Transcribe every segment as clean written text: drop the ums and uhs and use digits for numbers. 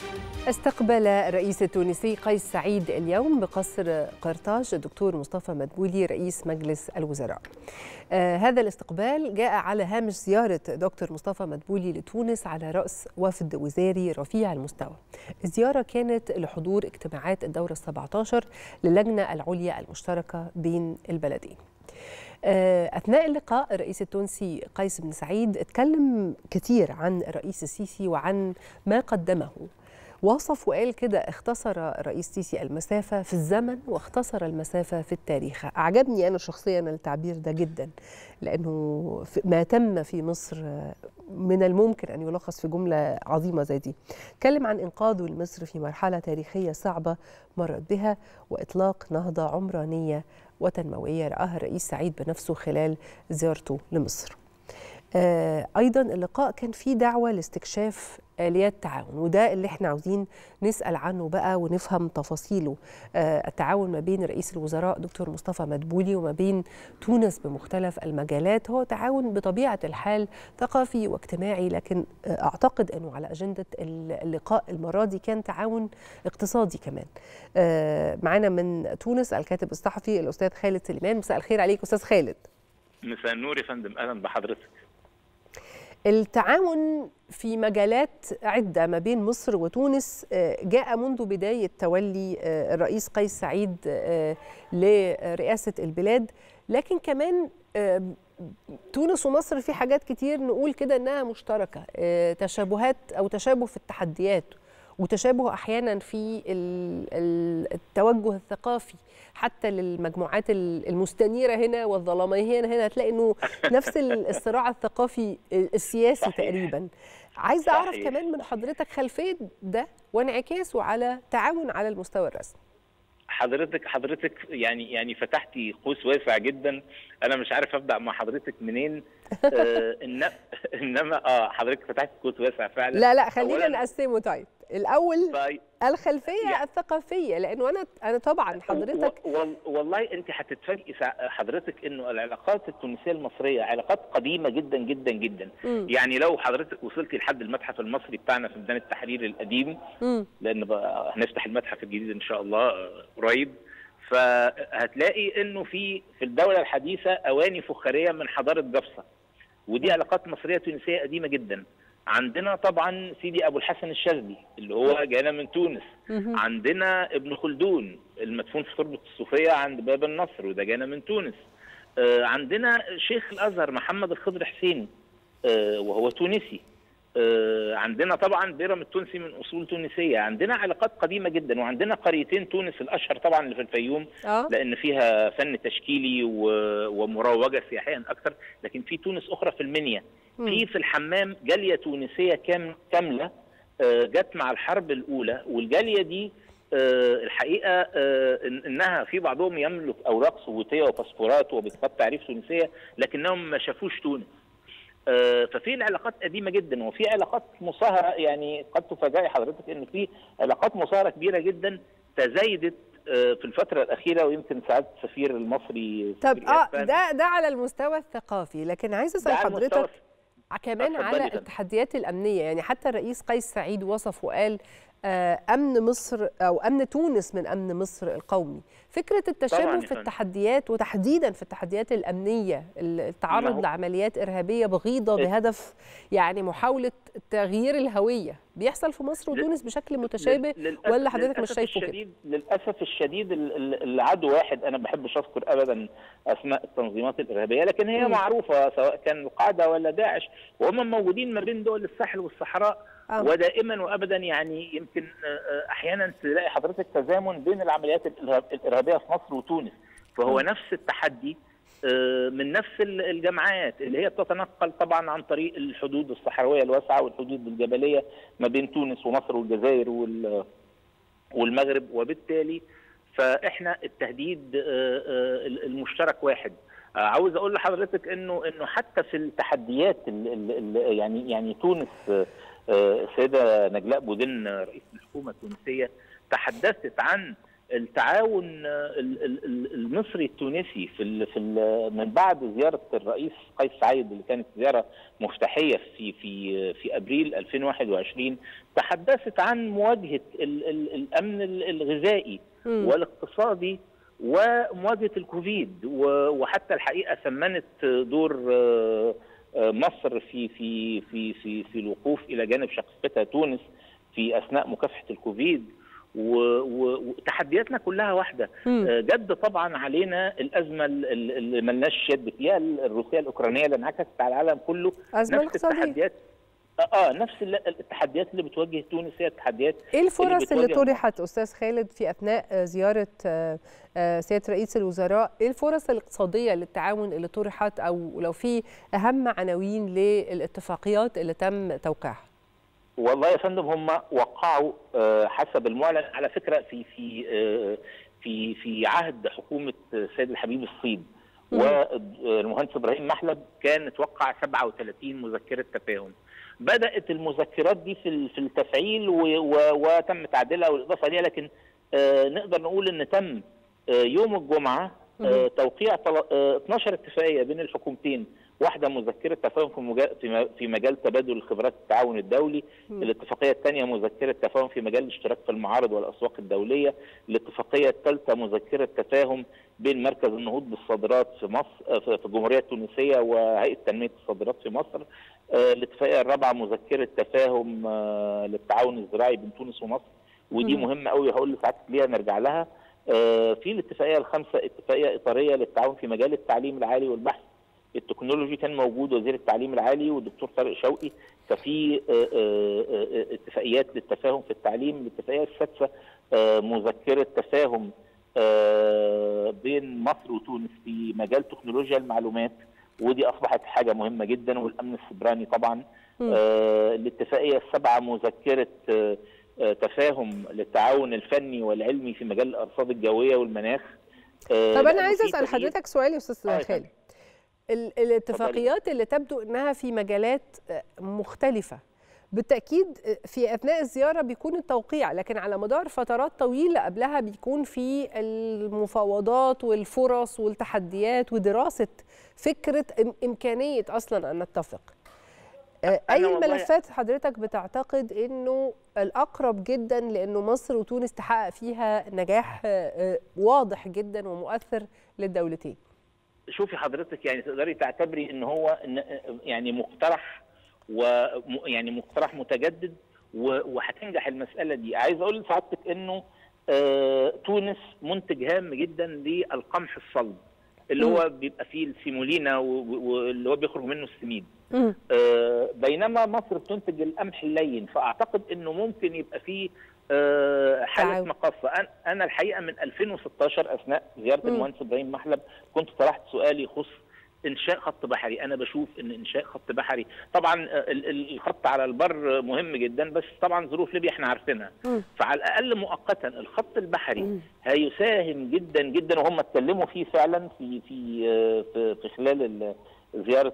استقبل الرئيس التونسي قيس سعيد اليوم بقصر قرطاج الدكتور مصطفى مدبولي رئيس مجلس الوزراء. هذا الاستقبال جاء على هامش زيارة دكتور مصطفى مدبولي لتونس على رأس وفد وزاري رفيع المستوى. الزيارة كانت لحضور اجتماعات الدورة ال17 للجنة العليا المشتركة بين البلدين. أثناء اللقاء الرئيس التونسي قيس بن سعيد اتكلم كثير عن الرئيس السيسي وعن ما قدمه. وصف وقال كده: اختصر الرئيس السيسي المسافة في الزمن واختصر المسافة في التاريخ. أعجبني أنا شخصيا التعبير ده جدا، لأنه ما تم في مصر من الممكن أن يلخص في جملة عظيمة زي دي. اتكلم عن إنقاذه لمصر في مرحلة تاريخية صعبة مرت بها وإطلاق نهضة عمرانية وتنموية رآها الرئيس سعيد بنفسه خلال زيارته لمصر. أيضا اللقاء كان فيه دعوة لاستكشاف آليات تعاون، وده اللي احنا عاوزين نسأل عنه بقى ونفهم تفاصيله. التعاون ما بين رئيس الوزراء دكتور مصطفى مدبولي وما بين تونس بمختلف المجالات هو تعاون بطبيعة الحال ثقافي واجتماعي، لكن أعتقد أنه على أجندة اللقاء المرة دي كان تعاون اقتصادي كمان. معنا من تونس الكاتب الصحفي الأستاذ خالد سليمان. مساء الخير عليك أستاذ خالد. مساء النور يا فندم، أهلا بحضرتك. التعاون في مجالات عدة ما بين مصر وتونس جاء منذ بداية تولي الرئيس قيس سعيد لرئاسة البلاد، لكن كمان تونس ومصر في حاجات كتير نقول كده إنها مشتركة، تشابهات أو تشابه في التحديات وتشابه أحيانا في التوجه الثقافي حتى للمجموعات المستنيرة هنا والظلامية هنا هتلاقي إنه نفس الصراع الثقافي السياسي صحيح. تقريبا عايزة أعرف كمان من حضرتك خلفية ده وانعكاسه على تعاون على المستوى الرسمي. حضرتك يعني فتحتي قوس واسع جدا، انا مش عارف ابدا مع حضرتك منين. انما حضرتك فتحتي قوس واسع فعلا. لا خلينا نقسمه. طيب الاول الخلفيه الثقافيه، لانه انا طبعا حضرتك والله انت هتتفاجئي حضرتك انه العلاقات التونسيه المصريه علاقات قديمه جدا جدا جدا. يعني لو حضرتك وصلتي لحد المتحف المصري بتاعنا في ميدان التحرير القديم، لان بقى هنفتح المتحف الجديد ان شاء الله قريب، فهتلاقي انه في الدوله الحديثه اواني فخاريه من حضاره جفصه، ودي علاقات مصريه تونسيه قديمه جدا. عندنا طبعا سيدي ابو الحسن الشاذلي اللي هو جانا من تونس، عندنا ابن خلدون المدفون في تربه الصوفيه عند باب النصر وده جانا من تونس، عندنا شيخ الازهر محمد الخضر حسين وهو تونسي، عندنا طبعا بيرم التونسي من اصول تونسيه. عندنا علاقات قديمه جدا، وعندنا قريتين تونس الاشهر طبعا اللي في الفيوم لان فيها فن تشكيلي ومروجه سياحيا اكثر، لكن في تونس اخرى في المنيا، في الحمام جاليه تونسيه كامله جت مع الحرب الاولى، والجاليه دي الحقيقه انها في بعضهم يملك اوراق صوتيه وباسبورات وبطاقات تعريف تونسيه لكنهم ما شافوش تونس. ففي العلاقات قديمه جدا، وفي علاقات مصاهره، يعني قد تفاجئي حضرتك ان في علاقات مصاهره كبيره جدا تزايدت في الفتره الاخيره، ويمكن سعاده السفير المصري. طب ده على المستوى الثقافي، لكن عايزه اسال حضرتك كمان على التحديات الامنيه. يعني حتى الرئيس قيس سعيد وصف وقال امن مصر او امن تونس من امن مصر القومي. فكره التشابه في التحديات وتحديدا في التحديات الامنيه، التعرض لعمليات ارهابيه بغيضه بهدف يعني محاوله تغيير الهويه، بيحصل في مصر وتونس بشكل متشابه ولا حضرتك مش شايفه كده؟ للاسف الشديد العدو واحد. انا ما بحبش اذكر ابدا اسماء التنظيمات الارهابيه، لكن هي معروفه سواء كان القاعده ولا داعش، وهم موجودين ما بين دول الساحل والصحراء ودائما وابدا. يعني يمكن احيانا تلاقي حضرتك تزامن بين العمليات الارهابيه في مصر وتونس، فهو نفس التحدي من نفس الجماعات اللي هي بتتنقل طبعا عن طريق الحدود الصحراويه الواسعه والحدود الجبليه ما بين تونس ومصر والجزائر والمغرب، وبالتالي فاحنا التهديد المشترك واحد. عاوز اقول لحضرتك انه حتى في التحديات يعني تونس السيده نجلاء بودن رئيس الحكومه التونسيه تحدثت عن التعاون المصري التونسي من بعد زياره الرئيس قيس سعيد اللي كانت زياره مفتاحيه في ابريل 2021 تحدثت عن مواجهه الامن الغذائي والاقتصادي ومواجهه الكوفيد، وحتى الحقيقه ثمنت دور مصر في الوقوف الى جانب شقيقتها تونس في اثناء مكافحه الكوفيد. وتحدياتنا كلها واحده. جد طبعا علينا الازمه اللي ملناش يد فيها الروسيه الاوكرانيه اللي انعكست على العالم كله. نفس التحديات نفس التحديات اللي بتواجه تونس هي التحديات. ايه الفرص اللي طرحت استاذ خالد في اثناء زياره سياده رئيس الوزراء؟ ايه الفرص الاقتصاديه للتعاون اللي طرحت، او لو في اهم عناوين للاتفاقيات اللي تم توقيعها؟ والله يا فندم هم وقعوا حسب المعلن على فكره في عهد حكومه السيد الحبيب الصيد والمهندس ابراهيم محلب كان توقع 37 مذكره تفاهم. بدات المذكرات دي في التفعيل وتم تعديلها والاضافه ليها، لكن نقدر نقول ان تم يوم الجمعه توقيع 12 اتفاقيه بين الحكومتين، واحده مذكره تفاهم في مجال تبادل الخبرات التعاون الدولي، الاتفاقيه الثانيه مذكره تفاهم في مجال الاشتراك في المعارض والاسواق الدوليه، الاتفاقيه الثالثه مذكره تفاهم بين مركز النهوض بالصادرات في مصر في الجمهوريه التونسيه وهيئه تنميه الصادرات في مصر، الاتفاقيه الرابعه مذكره تفاهم للتعاون الزراعي بين تونس ومصر، ودي مهمه قوي هقول لساعتك ليها نرجع لها. في الاتفاقيه الخامسه اتفاقيه اطاريه للتعاون في مجال التعليم العالي والبحث التكنولوجي، كان موجود وزير التعليم العالي والدكتور طارق شوقي. ففي اتفاقيات للتفاهم في التعليم. الاتفاقيه السادسه مذكره تفاهم بين مصر وتونس في مجال تكنولوجيا المعلومات، ودي اصبحت حاجه مهمه جدا، والامن السيبراني طبعا. الاتفاقيه السابعه مذكره تفاهم للتعاون الفني والعلمي في مجال الارصاد الجويه والمناخ. طب انا عايزه اسال حضرتك سؤال يا استاذ خالد. الاتفاقيات اللي تبدو انها في مجالات مختلفه بالتاكيد في اثناء الزياره بيكون التوقيع، لكن على مدار فترات طويله قبلها بيكون في المفاوضات والفرص والتحديات ودراسه فكره امكانيه اصلا ان نتفق. اي ملفات حضرتك بتعتقد انه الاقرب جدا لانه مصر وتونس تحقق فيها نجاح واضح جدا ومؤثر للدولتين؟ شوفي حضرتك، يعني تقدري تعتبري ان هو يعني مقترح، ويعني مقترح متجدد وهتنجح المساله دي. عايز اقول لسعادتك انه تونس منتج هام جدا للقمح الصلب اللي هو بيبقى فيه السيمولينا واللي هو بيخرج منه السميد، بينما مصر بتنتج القمح اللين. فاعتقد انه ممكن يبقى فيه حاله مقاصه. انا الحقيقه من 2016 اثناء زياره المهندس ابراهيم محلب كنت طرحت سؤال يخص انشاء خط بحري. انا بشوف ان انشاء خط بحري، طبعا الخط على البر مهم جدا، بس طبعا ظروف ليبيا احنا عارفينها، فعلى الاقل مؤقتا الخط البحري هيساهم جدا جدا، وهم اتكلموا فيه فعلا في خلال زياره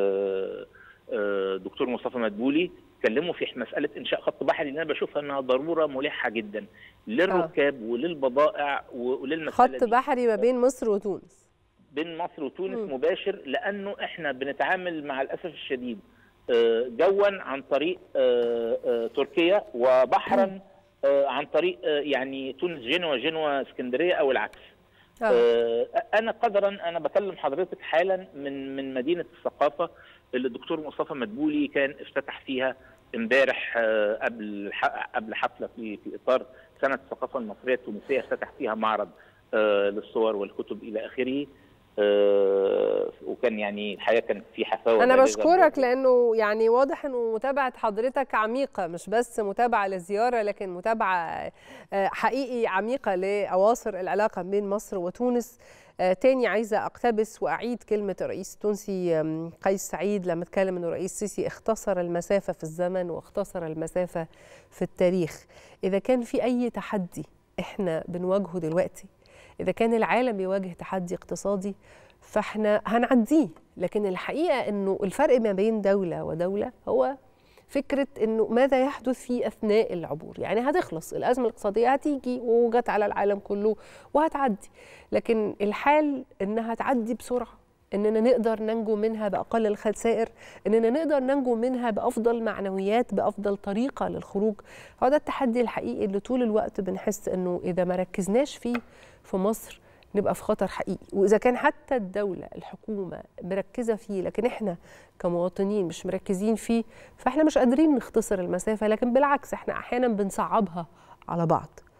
دكتور مصطفى مدبولي، اتكلموا في مساله انشاء خط بحري، اللي انا بشوفها انها ضروره ملحه جدا للركاب وللبضائع وللمساله خط بحري ما بين مصر وتونس. بين مصر وتونس مباشر، لانه احنا بنتعامل مع الاسف الشديد جوا عن طريق تركيا، وبحرا عن طريق يعني تونس جنوة اسكندريه او العكس. انا بكلم حضرتك حالا من مدينه الثقافه اللي الدكتور مصطفى مدبولي كان افتتح فيها امبارح قبل حفله في اطار سنه الثقافه المصريه التونسيه، افتتح فيها معرض للصور والكتب الى اخره. وكان يعني الحقيقه كانت في حفاوه. انا بشكرك لانه يعني واضح انه متابعه حضرتك عميقه، مش بس متابعه للزياره لكن متابعه حقيقي عميقه لاواصر العلاقه بين مصر وتونس. تاني عايزه اقتبس واعيد كلمه الرئيس التونسي قيس سعيد لما اتكلم انه الرئيس السيسي اختصر المسافه في الزمن واختصر المسافه في التاريخ. اذا كان في اي تحدي احنا بنواجهه دلوقتي، إذا كان العالم بيواجه تحدي اقتصادي فاحنا هنعديه، لكن الحقيقة إنه الفرق ما بين دولة ودولة هو فكرة أنه ماذا يحدث في أثناء العبور. يعني هتخلص الأزمة الاقتصادية، هتيجي وجت على العالم كله وهتعدي، لكن الحال أنها تعدي بسرعة، أننا نقدر ننجو منها بأقل الخسائر، أننا نقدر ننجو منها بأفضل معنويات، بأفضل طريقة للخروج. هو ده التحدي الحقيقي اللي طول الوقت بنحس أنه إذا ما ركزناش فيه في مصر نبقى في خطر حقيقي. وإذا كان حتى الدولة الحكومة مركزة فيه لكن إحنا كمواطنين مش مركزين فيه، فإحنا مش قادرين نختصر المسافة، لكن بالعكس إحنا أحيانا بنصعبها على بعض.